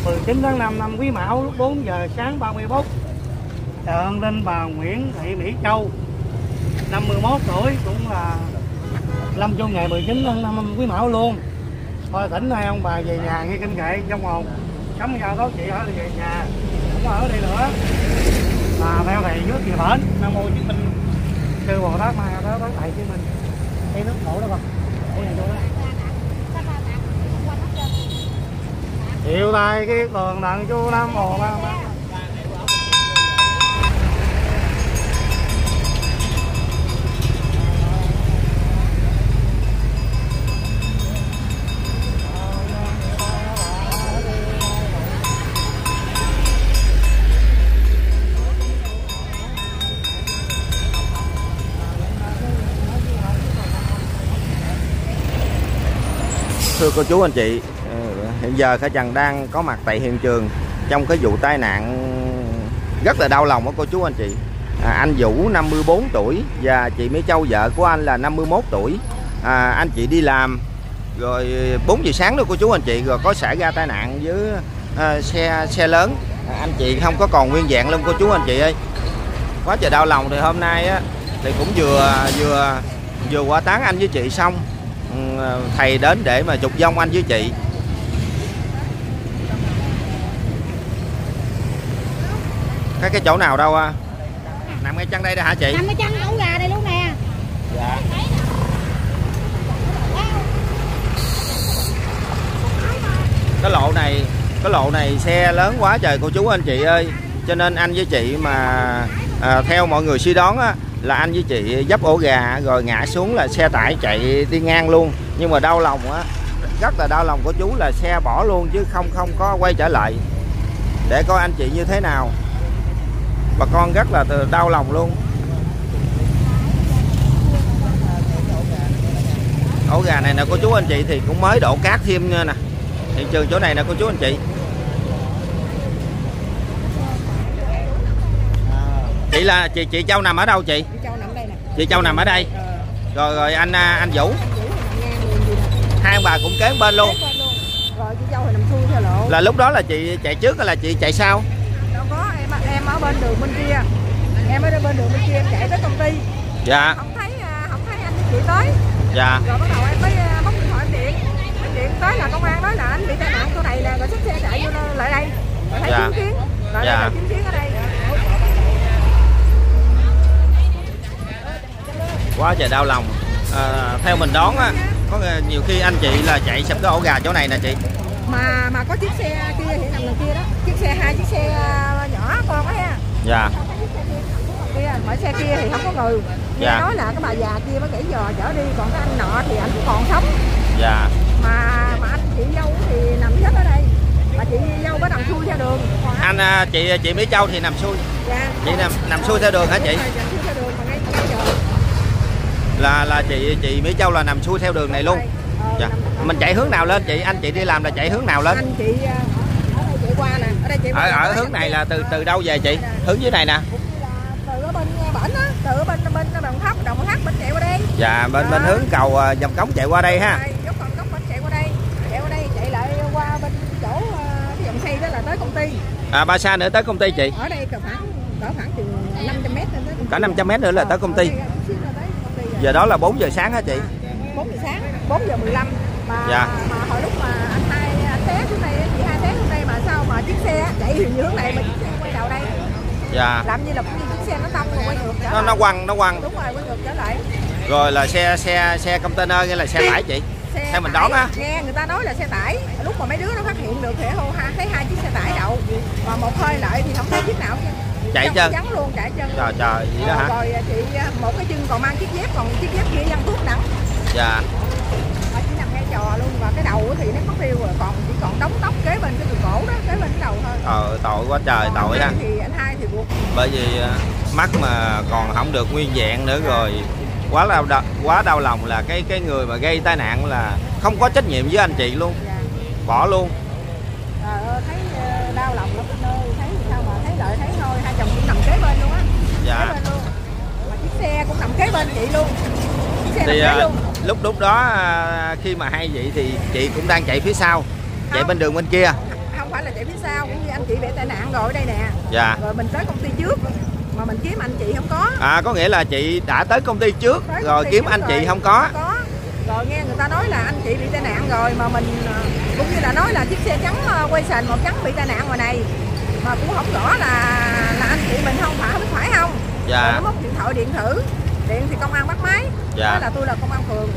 19 tháng 5 năm Quý Mão lúc 4 giờ sáng 30 phút. Tượng lên bà Nguyễn Thị Mỹ Châu 51 tuổi, cũng là lâm chung ngày 19 tháng 5 Quý Mão luôn. Thôi thỉnh hai ông bà về nhà nghe kinh kệ trong hồn. Cấm giao tốt chị ở về nhà, không có ở đây nữa. Và theo thầy nước gì bển Nam Mô Chứng Minh Sư Bồ Tát Ma đó thầy chứng minh. Đây nước đổ đó con. Đổ này vô đó. Chịu tay cái tường đặng chú Nam Mô Ma. Thưa cô chú anh chị, hiện giờ Khải Trần đang có mặt tại hiện trường trong cái vụ tai nạn rất là đau lòng của cô chú anh chị. Anh Vũ 54 tuổi và chị Mỹ Châu vợ của anh là 51 tuổi. Anh chị đi làm rồi 4 giờ sáng đó cô chú anh chị, rồi có xảy ra tai nạn với xe lớn. Anh chị không có còn nguyên vẹn luôn cô chú anh chị ơi. Quá trời đau lòng. Thì hôm nay á, thì cũng vừa qua táng anh với chị xong, thầy đến để mà chúc vong anh với chị. Cái chỗ nào đâu à? Nằm ngay chân đây đó hả chị? Nằm ngay chân ổ gà đây luôn nè. Dạ. Cái lộ này xe lớn quá trời cô chú anh chị ơi. Cho nên anh với chị mà theo mọi người suy đoán á, là anh với chị dấp ổ gà rồi ngã xuống là xe tải chạy đi ngang luôn. Nhưng mà đau lòng á, rất là đau lòng của chú là xe bỏ luôn chứ không có quay trở lại. Để coi anh chị như thế nào. Bà con rất là đau lòng luôn. Ổ gà này nè cô chú anh chị thì cũng mới đổ cát thêm nè. Hiện trường chỗ này nè cô chú anh chị. Chị là chị Châu nằm ở đâu chị? Chị Châu nằm đây nè. Chị Châu nằm ở đây. Rồi anh Vũ. Hai ông bà cũng kế bên luôn. Rồi chị Châu thì nằm xuôi theo lộ. Là lúc đó là chị chạy trước hay là chị chạy sau? Đâu có, em ở bên đường bên kia. Em ở bên đường bên kia em chạy tới công ty. Dạ. Không thấy anh với chị tới. Dạ. Rồi bắt đầu em mới bấm điện thoại em điện tới là công an nói là anh bị tai nạn chỗ này nè, rồi xách xe chạy vô lại đây. Rồi thấy chứng kiến. Rồi đây là chứng kiến ở đây. Quá trời đau lòng. Theo mình đoán á, có nhiều khi anh chị là chạy sập cái ổ gà chỗ này nè chị. Mà có chiếc xe kia hiện nằm đằng kia đó, hai chiếc xe nhỏ con đó ha. Dạ. Mà xe kia thì không có người. Nghe nói là cái bà già kia mới 7 giờ chở đi, còn cái anh nọ thì anh cũng còn sống. Dạ. Mà anh chị dâu thì nằm chết ở đây. Mà chị dâu mới nằm xuôi theo đường. Anh chị Mỹ Châu thì nằm xuôi. Dạ. Chị nằm xuôi theo đường hả chị? Xuôi theo đường mà ngay giờ. Là chị Mỹ Châu là nằm xuôi theo đường này luôn. Dạ. Mình chạy hướng nào lên chị? Anh chị đi làm là chạy hướng nào lên? Anh chị ở đây chạy qua nè, ở đây chạy qua. Ở hướng này là từ đâu về chị? Hướng dưới này nè. Từ ở bên bển á, từ bên Đồng Tháp bên chạy qua đây. Dạ, bên hướng cầu Vàm Cống chạy qua đây ha. Dốc Vàm Cống bên chạy qua đây, chạy lại qua bên chỗ cái dòng xây đó là tới công ty. Bao xa nữa tới công ty chị? Ở đây cỡ khoảng chừng 500 m lên tới công ty. Cả 500 m nữa là tới công ty. Giờ đó là 4 giờ sáng hả chị? 4 giờ sáng, 4 giờ 15 mà dạ. Mà hồi lúc mà anh té xuống đây, chị hai té xuống đây mà sao mà chiếc xe chạy như hướng này mà chiếc xe quay đầu đây. Dạ. Làm như là chiếc xe nó tông rồi quay ngược trở lại. Nó quăng. Đúng rồi, quay ngược trở lại. Rồi là xe container hay là xe tải chị? Theo mình đoán á. Nghe người ta nói là xe tải. Lúc mà mấy đứa nó phát hiện được thì thấy hai chiếc xe tải đậu. Mà một hơi lại thì không thấy chiếc nào chứ. Chạy chân. Trắng luôn, chạy chân. Trời vậy đó hả? Rồi chị một cái chân còn mang chiếc dép, còn chiếc dép kia văng thuốc nặng. Dạ. Mà chỉ nằm ngay trò luôn, và cái đầu thì nó mất tiêu rồi, chỉ còn đống tóc kế bên cái cổ đó, kế bên cái đầu thôi. Tội quá trời, tội ha. Thì anh hai thì buộc. Bởi vì mắt mà còn không được nguyên vẹn nữa rồi. Quá đau lòng là cái người mà gây tai nạn là không có trách nhiệm với anh chị luôn. Dạ. Bỏ luôn. Thấy đau lòng lắm anh ơi, thấy sao mà thấy lợi thấy thôi, hai chồng cũng nằm kế bên luôn á. Dạ. Kế bên luôn. Mà chiếc xe cũng nằm kế bên chị luôn. Chiếc xe thì nằm kế luôn. lúc đó khi mà hay vậy thì chị cũng đang chạy phía sau, chạy bên đường bên kia. không phải là chạy phía sau, cũng như anh chị bị tai nạn rồi ở đây nè. Dạ. Rồi mình tới công ty trước mà mình kiếm anh chị không có. Có nghĩa là chị đã tới công ty trước Tới rồi kiếm anh chị không có. Rồi nghe người ta nói là anh chị bị tai nạn rồi, mà mình cũng như là nói là chiếc xe trắng quay sền màu trắng bị tai nạn ngoài này, mà cũng không rõ là anh chị mình không phải không. Dạ. Rồi nó móc điện thoại điện thử, điện thì công an bắt máy. Dạ. Nói là tôi là công an phường,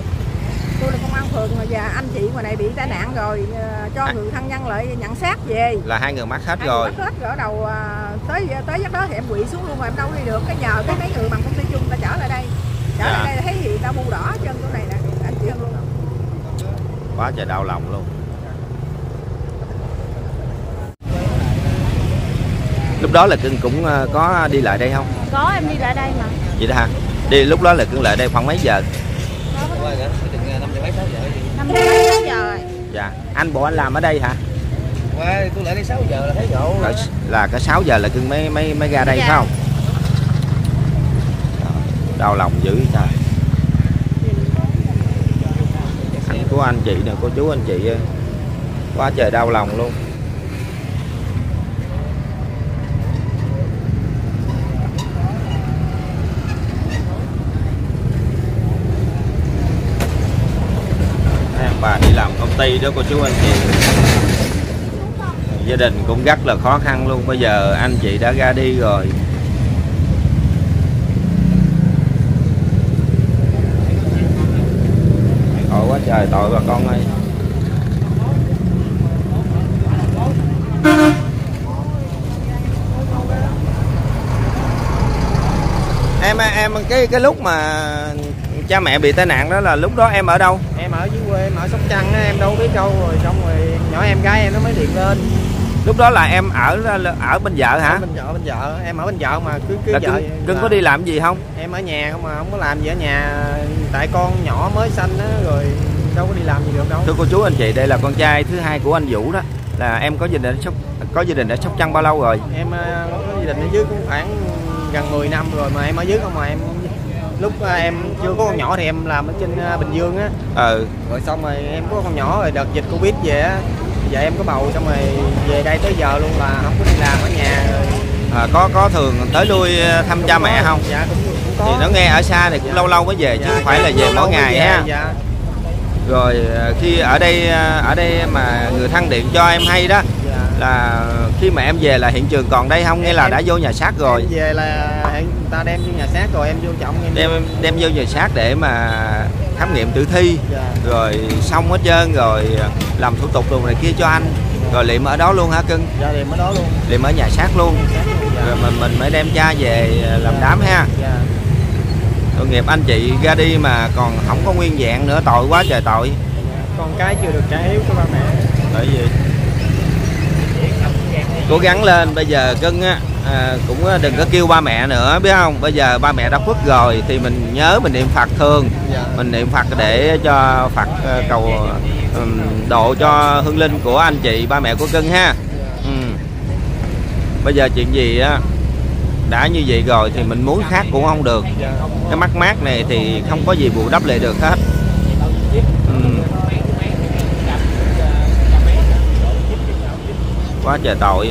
và anh chị ngoài này bị tai nạn rồi, cho người thân nhân lại nhận xác về. Là hai người mắc hết hai rồi. Người mắc hết rồi. Đầu tới giấc đó thì em quỵ xuống luôn rồi, em đâu đi được. Cái nhờ cái mấy người bằng công ty chung ta chở lại đây, lại đây thấy gì ta bu đỏ chân chỗ này nè, anh chị luôn. Quá trời đau lòng luôn. Lúc đó là Cưng cũng có đi lại đây không? Có, em đi lại đây mà. Vậy đó hả? Đi lúc đó là Cưng lại đây khoảng mấy giờ? 5 giờ rồi. Dạ. Anh bộ anh làm ở đây hả? Tôi lại đây 6 giờ là thấy rộ. Là cái 6 giờ là Cưng mới ra đây, dạ, phải không? Đau lòng dữ trời. Anh của anh chị nè, cô chú anh chị quá trời đau lòng luôn. Bà đi làm công ty đó cô chú anh chị, gia đình cũng rất là khó khăn luôn. Bây giờ anh chị đã ra đi rồi. Tội quá trời, tội bà con ơi. Em cái lúc mà cha mẹ bị tai nạn đó là lúc đó em ở đâu? Em ở dưới quê, em ở Sóc Trăng á, em đâu biết đâu. Rồi xong rồi nhỏ em gái em nó mới điện lên. Lúc đó là em ở bên vợ hả? Bên vợ, em ở bên vợ mà cứ là vợ. Cưng có đi làm gì không? Em ở nhà không mà, không có làm gì ở nhà. Tại con nhỏ mới sanh á, rồi đâu có đi làm gì được đâu. Thưa cô chú anh chị, đây là con trai thứ hai của anh Vũ đó. Là em có gia đình ở Sóc Trăng bao lâu rồi? Em có gia đình ở dưới cũng khoảng gần 10 năm rồi, mà em ở dưới không mà. Em lúc em chưa có con nhỏ thì em làm ở trên Bình Dương á. Rồi xong rồi em có con nhỏ rồi đợt dịch Covid về á, giờ em có bầu, xong rồi về đây tới giờ luôn là không có đi làm ở nhà rồi. Có thường tới lui thăm cha mẹ không? Dạ cũng có. Thì nó nghe ở xa thì cũng lâu lâu mới về chứ không phải là về mỗi ngày ha. Dạ. Rồi khi ở đây mà người thân điện cho em hay đó, là khi mà em về là hiện trường còn đây không, nghĩa là đã vô nhà xác rồi? Em về là người ta đem vô nhà xác rồi, em vô trọng em đem vô nhà xác để mà khám nghiệm tử thi. Rồi xong hết trơn rồi làm thủ tục đồ này kia cho anh, rồi liệm ở đó luôn hả Cưng? Dạ, liệm ở đó luôn, liệm ở nhà xác luôn. Rồi mình mới đem cha về làm đám ha. Tội nghiệp anh chị ra đi mà còn không có nguyên vẹn nữa, tội quá trời tội. Con cái chưa được trả hiếu của ba mẹ. Bởi vì cố gắng lên. Bây giờ Cưng á cũng đừng có kêu ba mẹ nữa, biết không? Bây giờ ba mẹ đã khuất rồi thì mình nhớ mình niệm Phật thường. Mình niệm Phật để cho Phật cầu độ cho hương linh của anh chị ba mẹ của Cưng ha. Bây giờ chuyện gì á đã như vậy rồi thì mình muốn khác cũng không được. Cái mất mát này thì không có gì bù đắp lại được hết. Quá trời tội.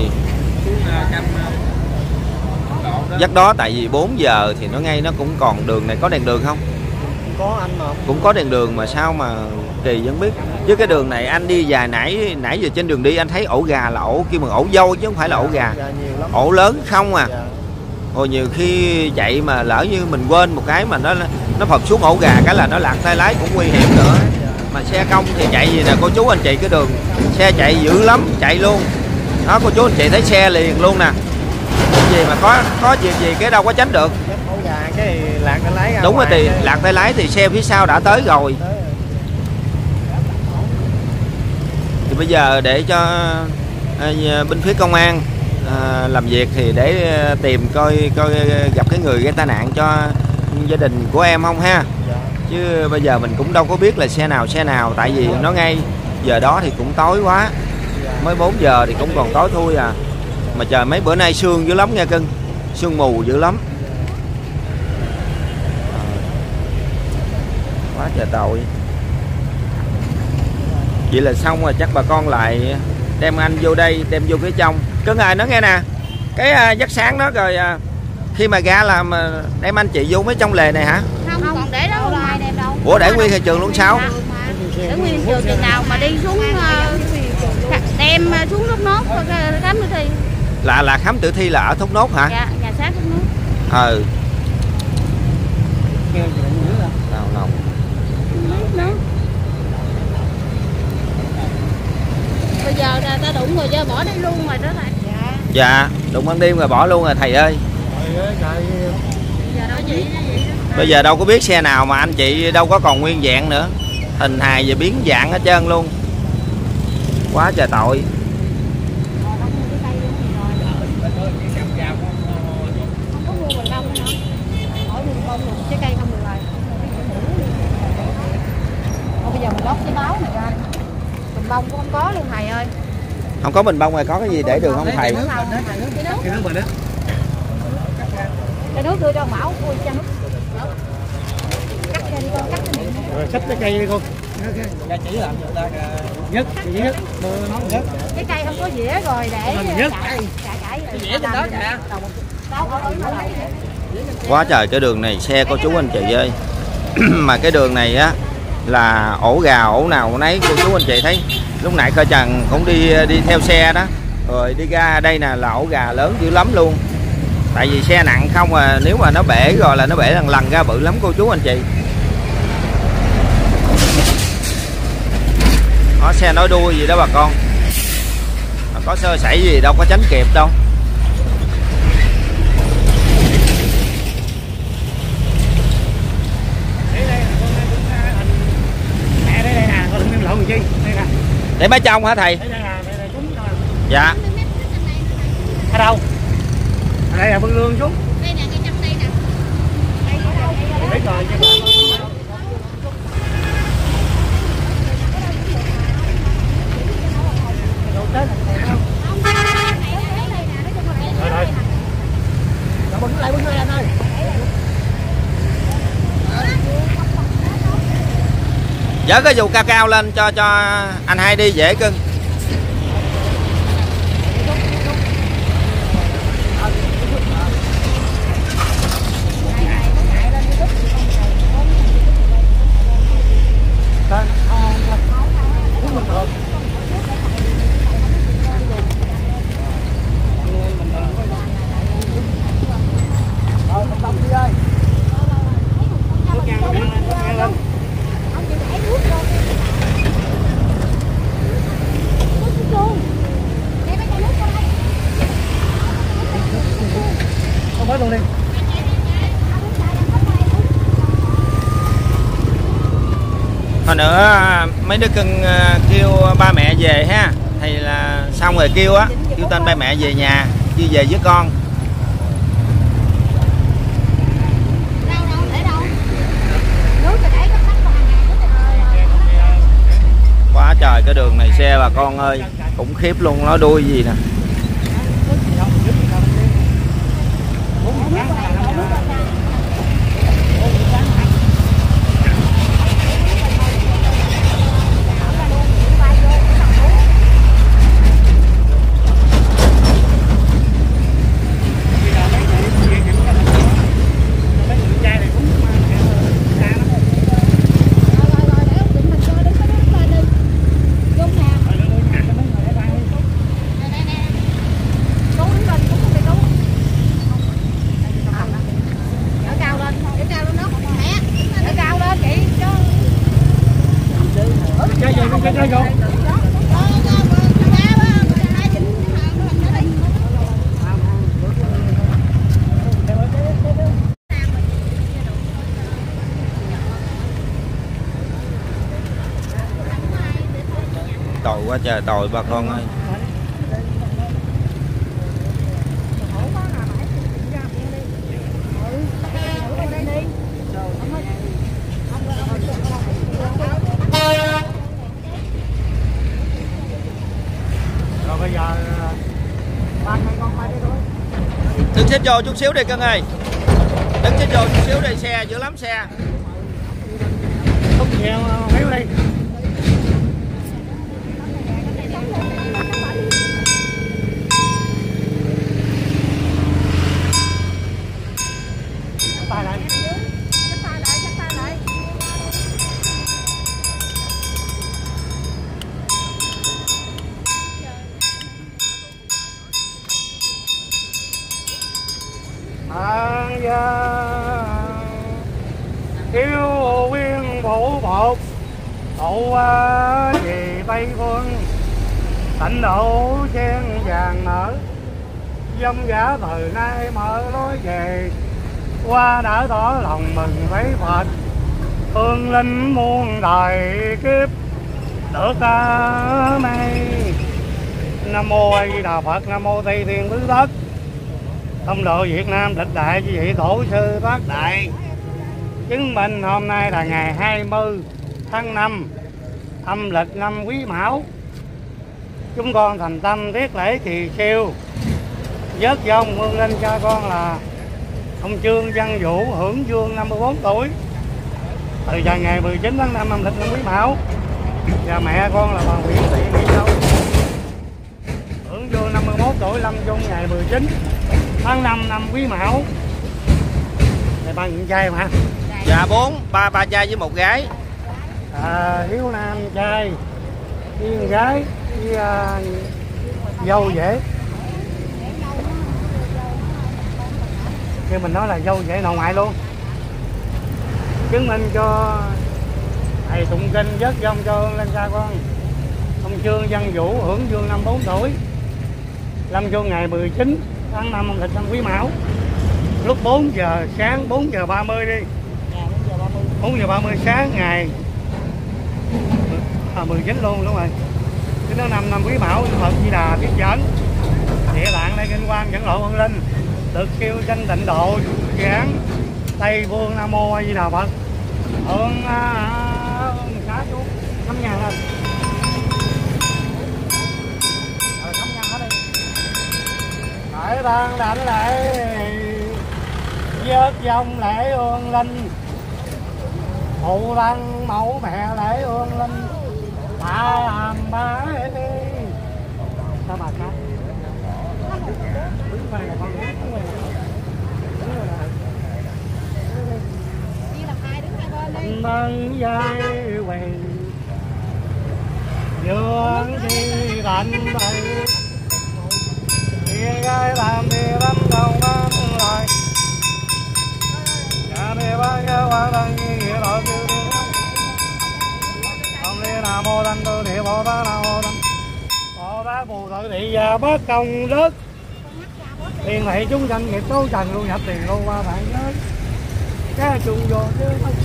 Giấc đó tại vì 4 giờ thì nó ngay nó cũng còn đường này, có đèn đường không? Có anh mà. Cũng có đèn đường mà sao mà kỳ vẫn biết. Chứ cái đường này anh đi dài nãy giờ trên đường đi anh thấy ổ gà là ổ kêu bằng ổ dâu chứ không phải là ổ gà. Ổ lớn không à. Hồi nhiều khi chạy mà lỡ như mình quên một cái mà nó phập xuống ổ gà cái là nó lạc tay lái cũng nguy hiểm nữa. Mà xe công thì chạy gì nè cô chú anh chị, cái đường xe chạy dữ lắm, chạy luôn đó cô chú anh chị thấy xe liền luôn nè. Gì mà có chuyện gì cái đâu có tránh được. Cái lạc tay lái đúng rồi, thì lạc tay lái thì xe phía sau đã tới rồi. Thì bây giờ để cho bên phía công an làm việc thì để tìm coi gặp cái người gây tai nạn cho gia đình của em không ha. Chứ bây giờ mình cũng đâu có biết là xe nào, tại vì nó ngay giờ đó thì cũng tối quá, mới 4 giờ thì cũng còn tối thui à. Mà trời mấy bữa nay sương dữ lắm nha Cưng, sương mù dữ lắm. Quá trời tội. Vậy là xong rồi, chắc bà con lại đem anh vô đây, đem vô phía trong. Cưng ơi, nó nghe nè, cái dắt sáng đó rồi khi mà ra làm đem anh chị vô mấy trong lề này hả? Không, còn để đó luôn mà. Đem đâu. Ủa để nguyên hiện trường luôn sao? Để nguyên hiện trường chừng nào mà đi xuống đem xuống Thốt Nốt khám tử thi. Là khám tử thi là ở Thốt Nốt hả? Dạ, nhà xác Thốt Nốt. Ừ. Đau lòng. Bây giờ ta đụng rồi chứ bỏ đi luôn rồi đó thầy. Dạ, đụng ban đêm rồi bỏ luôn rồi thầy ơi. Bây giờ đâu có biết xe nào mà anh chị đâu có còn nguyên dạng nữa. Hình hài và biến dạng hết trơn luôn. Quá trời tội. Bây giờ mình lót cái báo này ra. Bình bông cũng không có luôn thầy ơi. Không có bình bông rồi có cái gì để được không thầy? Cái nước đưa cho Bảo, ui cho nước. Cắt ra đi con, cắt cái miệng. Rồi xách cái cây đi con. Ra chỉ làm người ta Nhất, chỉ nhất. Nhất. Cái cây không có dĩa rồi để nhất. Cãi. Cái dĩa trên đó kìa. Quá trời cái đường này xe cô chú anh chị ơi. Mà cái đường này á là ổ gà ổ nào nấy cô chú anh chị thấy. Lúc nãy Khởi Trần cũng đi theo xe đó. Rồi đi ra đây nè là ổ gà lớn dữ lắm luôn. Tại vì xe nặng không à, nếu mà nó bể rồi là nó bể lần ra bự lắm cô chú anh chị. Đó, xe nói đuôi gì đó bà con. Mà có sơ sẩy gì đâu có tránh kịp đâu. Để mấy trong hả thầy? Dạ. Ở đâu? Ở đây là Vân Lương xuống. Đây nè, cái trong đây nè. Để rồi chứ. Bưng lại anh ơi. Dỡ cái dù cao cao lên cho anh hai đi dễ cưng. Luôn đi. Hồi nữa mấy đứa cưng kêu ba mẹ về ha, thì là xong rồi kêu tên ba mẹ về nhà chứ về với con. Quá trời cái đường này xe bà con ơi, khủng khiếp luôn, nói đuôi gì nè. Tội quá trời tội bà con ơi. Rồi bây giờ Đứng xích vô chút xíu đi cưng ơi. Đứng xích vô chút xíu đi, xe dữ lắm xe. không nhiều mấy đi. Thiếu viên phủ một tụ về Tây Phương, tịnh độ chen vàng nở, dông giả từ nay mở lối về, qua đã tỏ lòng mừng thấy Phật, hương linh muôn đời kiếp được mây. Nam mô A Di Đà Phật, Nam mô Tây Thiên Tứ Thất, Tông độ Việt Nam lịch đại chư vị tổ sư tác đại. Chứng minh hôm nay là ngày 20 tháng 5 âm lịch năm Quý Mão. Chúng con thành tâm thiết lễ trì siêu vớt vong hương linh cha con là ông Trương Văn Vũ hưởng dương 54 tuổi từ giờ ngày 19 tháng 5 âm lịch năm Quý Mão, và mẹ con là bà Nguyễn Thị Mỹ Châu hưởng dương 51 tuổi lâm chung ngày 19 tháng 5 năm Quý Mão. Này ba những trai mà. Dạ ba trai với một gái. Hiếu nam trai với con gái với dâu dễ. Khi mình nói là dâu dễ nội ngoại luôn. Chứng minh cho thầy tụng kinh vớt vong cho lên cha con ông Trương Văn Vũ hưởng dương 54 tuổi lâm chung ngày 19 tháng 5 âm lịch năm Quý Mão, lúc 4 giờ sáng, 4 giờ 30 đi. 4 giờ 30 sáng ngày 19 luôn, đúng rồi. Cái đó năm Quý Mão, Phật Di Đà biết dẫn địa tạng đây kinh quan dẫn lộ hương linh được kêu danh tịnh độ giảng Tây Phương. Nam mô A Di Đà Phật. Hương xá chú 5.000 lên. Rồi 5.000 hết đi. Phải ban đảnh lễ vớt vong lễ hương linh, phụ thân mẫu mẹ lễ hương linh, tạ làm bá đi. Sao bà khác? Đứng về là con đứng về. Thân giai quyền dương đi tận đây, thiên gái làm đi lắm đầu năm rồi, nhà đi ba cái hoa đăng nghĩa đội kêu đi, ông đi nam mô đăng tư địa bồ tát nam mô đăng bồ tát bồ tự thị và bất công đức, thiên lệ chúng sanh nghiệp tố trần lưu nhập tiền lưu qua bạn nhớ cái chung vô chứ.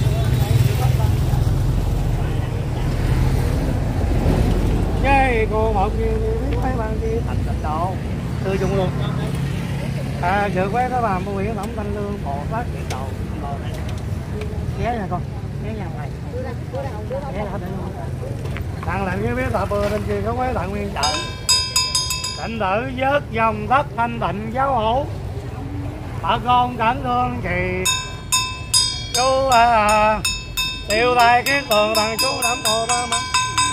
Cái cô một kia biết mấy bạn kia thành tịnh độ tư chung luôn. Sự quét đó bà mua huyện tổng thanh lương Bồ Tát Điện Độ này. Ghé nha con, ghé nhà này. Ghé hết đấy luôn. Thằng lệnh với biết tạ bừa lên kia có quét tặng nguyên chợ. Tịnh tử vớt dòng đất thanh tịnh giáo hữu. Bà con cảnh thương thì chú tiêu tay cái tường bằng chú đấm bồ ba mà.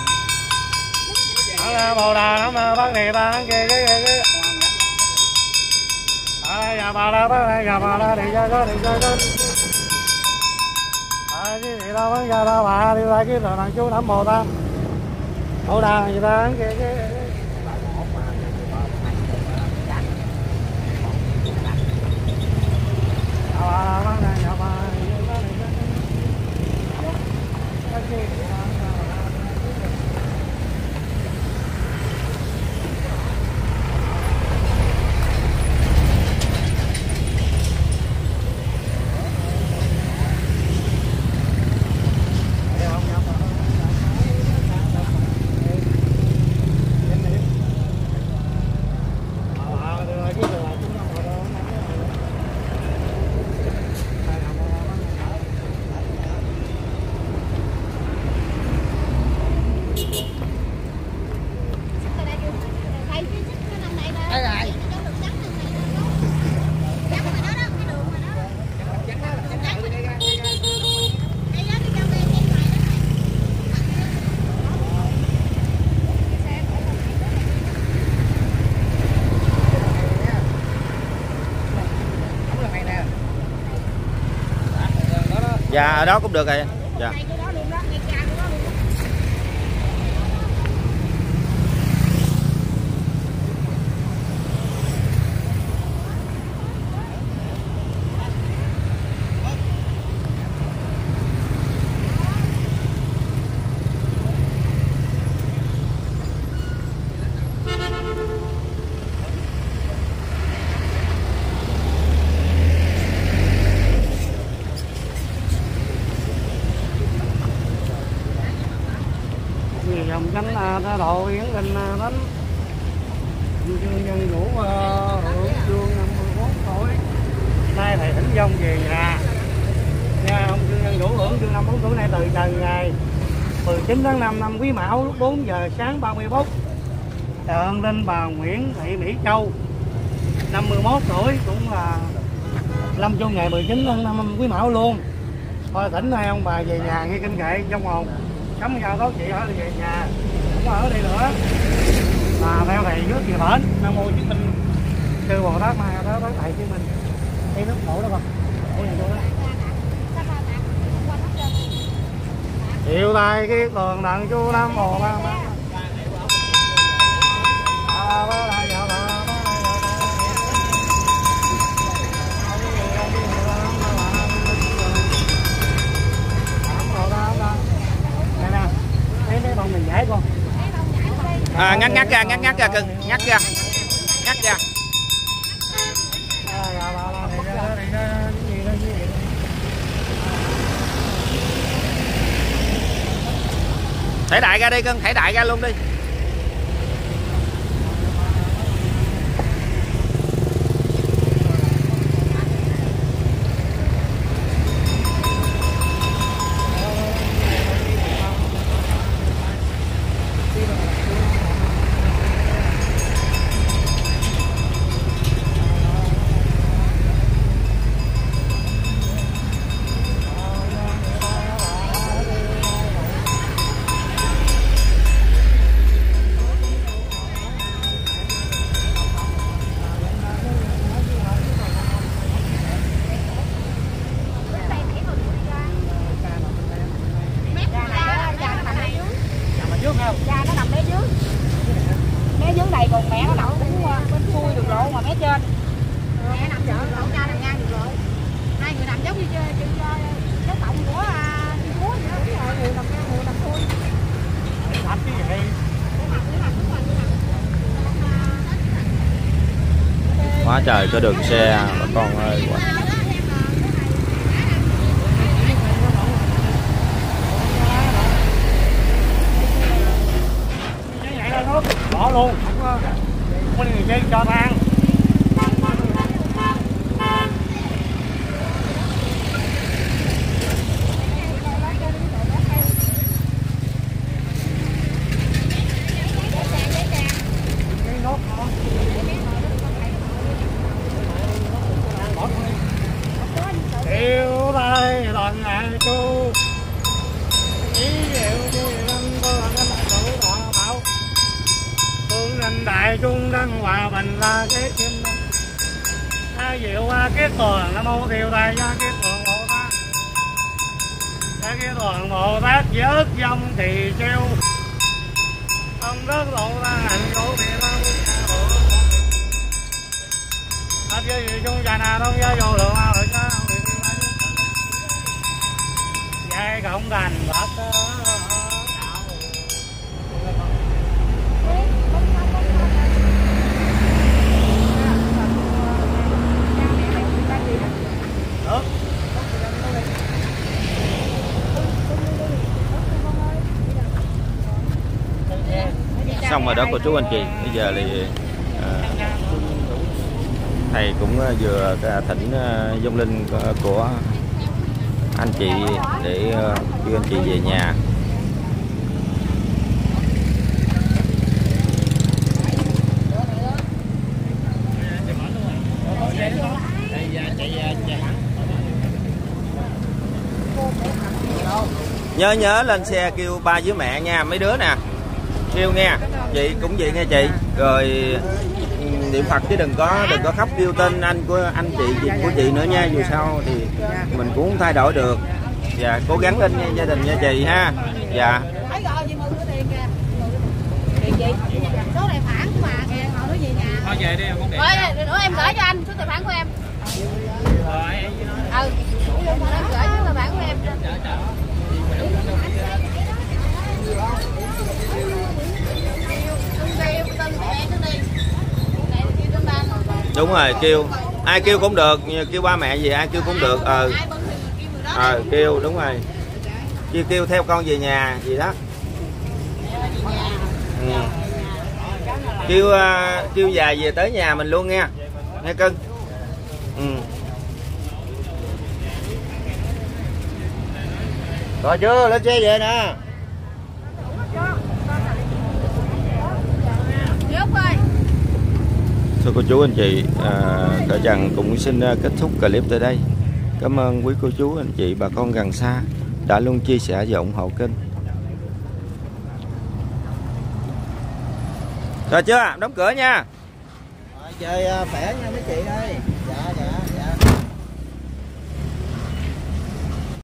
Bồ Đà nắm bác này ta kia cái nhà bà ra bác này nhà bà ra đi chơi có cái gì đâu bác ra đâu bà đi ra cái tờ thằng chú nắm Bồ ta Bồ Đà người ta kia cái bà bác này nhà bà Dạ ở đó cũng được rồi. Dạ. linh đến Dương Nhân Vũ hưởng dương 54 tuổi. Nay thầy thỉnh vong về nhà. Nha, ông Dương Nhân Vũ hưởng dương 54 tuổi nay từ trần ngày 19 tháng 5 năm Quý Mão lúc 4 giờ sáng 30 phút. Tượng linh bà Nguyễn Thị Mỹ Châu 51 tuổi, cũng là lâm chung ngày 19 tháng 5 Quý Mão luôn. Thôi thỉnh hai ông bà về nhà nghe kinh kệ trong hồn. Cấm giao tốt chị ở về nhà, không có ở đây nữa. Và theo thầy trước gì bển Nam Mô Chứng Minh Sư Bồ Tát Ma đó tới thầy Chứng Minh. Đây nước mổ đó con. Ủa này đó. Chịu tay cái tường đặng chú Nam Mô Ba Ma. Mình giải con. Ngắt ra cưng, ngắt ra. Thảy đại ra đi cưng, thảy đại ra luôn đi. Cha nó nằm mé dưới. Mé dưới này còn mẹ nó đậu cũng bên xuôi được lộ mà mé trên. Mẹ nằm vợ đậu cha nằm ngang được lộ. Hai người nằm giống như cái tổng của chú vậy đó, đúng rồi, người nằm ngang người nằm xuôi. Làm cái gì đây? Quá trời có đường xe bà con ơi. Bỏ luôn, không có người chơi cho than. Yêu tay đoàn ngài chú ý diệu vui năm tôi là cái đại chủ thọ bảo phương linh đại trung đăng hòa bình là cái kim a diệu a kết toàn nam mô tiêu tài gia kết toàn Bồ Tát gia kết toàn Bồ Tát vớt dông thì treo ông rất lộ ra hạnh cổ biệt la pháp giới gì chung trà na đông gia vô lượng a lợi cha dạy cộng thành Phật xong rồi đó cô chú anh chị. Bây giờ thì thầy cũng vừa thỉnh vong linh của anh chị để đưa anh chị về nhà. Nhớ lên xe kêu ba với mẹ nha mấy đứa nè, kêu nghe chị cũng vậy nghe chị, rồi niệm Phật chứ đừng có khóc kêu tên anh của anh chị của chị nữa nha, dù sao thì mình cũng không thay đổi được. Dạ cố gắng lên nha gia đình nha chị ha. Dạ số tài khoản của bà kìa, họ nói gì nhà. Thôi về đi con điện. Nữa em gửi cho anh số tài khoản của em. Em gửi số tài khoản của em. đúng rồi, kêu ai kêu cũng được, kêu ba mẹ gì ai kêu cũng được. Kêu đúng rồi, kêu theo con về nhà gì đó. Kêu dài về tới nhà mình luôn nha cưng. Rồi chưa, lên xe về nè. Thưa cô chú anh chị, Khởi Trần cũng xin kết thúc clip tại đây. Cảm ơn quý cô chú anh chị bà con gần xa đã luôn chia sẻ và ủng hộ kênh. Rồi chưa, đóng cửa nha. Chơi khỏe nha mấy chị ơi. Dạ.